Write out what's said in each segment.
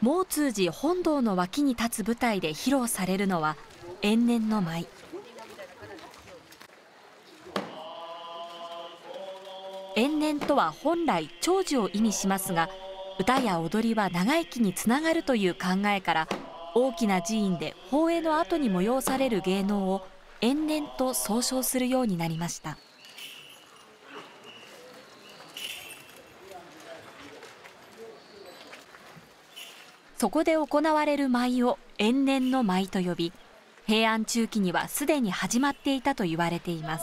毛通寺本堂の脇に立つ舞台で披露されるのは延年の舞。延年とは本来長寿を意味しますが、歌や踊りは長生きにつながるという考えから、大きな寺院で法会の後に催される芸能を延年と総称するようになりました。そこで行われる舞を延年の舞と呼び、平安中期にはすでに始まっていたと言われています。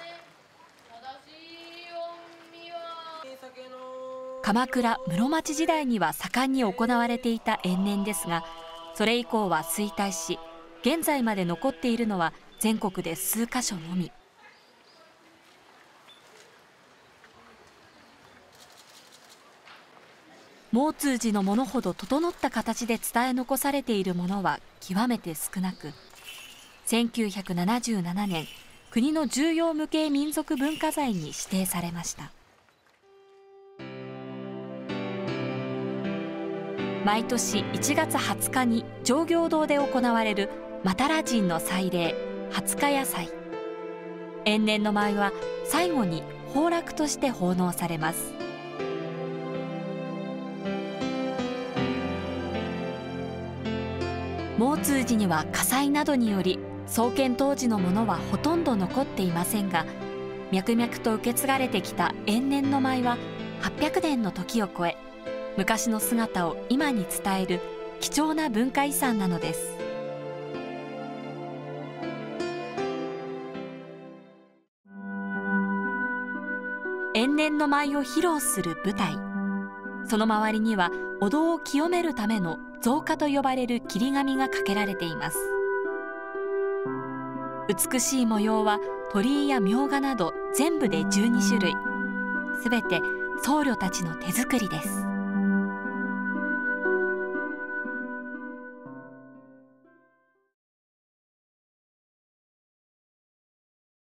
鎌倉室町時代には盛んに行われていた延年ですが、それ以降は衰退し、現在まで残っているのは全国で数カ所のみ。毛通寺のものほど整った形で伝え残されているものは極めて少なく、1977年、国の重要無形民族文化財に指定されました。毎年1月20日に上行堂で行われるマタラ人の祭礼、廿日夜祭。延年の舞は最後に崩落として奉納されます。毛通寺には火災などにより創建当時のものはほとんど残っていませんが、脈々と受け継がれてきた延年の舞は800年の時を超え、昔の姿を今に伝える貴重な文化遺産なのです。延年の舞を披露する舞台、その周りにはお堂を清めるための造花と呼ばれる切り紙がかけられています。美しい模様は鳥居や明画など全部で12種類、すべて僧侶たちの手作りです。